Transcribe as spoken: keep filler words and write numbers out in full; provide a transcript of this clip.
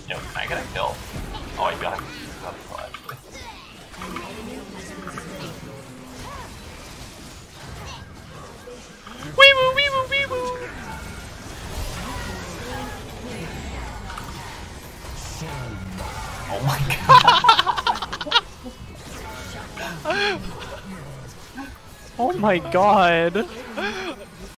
Yo, can I get a kill? Oh, I got a kill actually. Wee woo, wee woo, wee woo. Oh my god! Oh my god.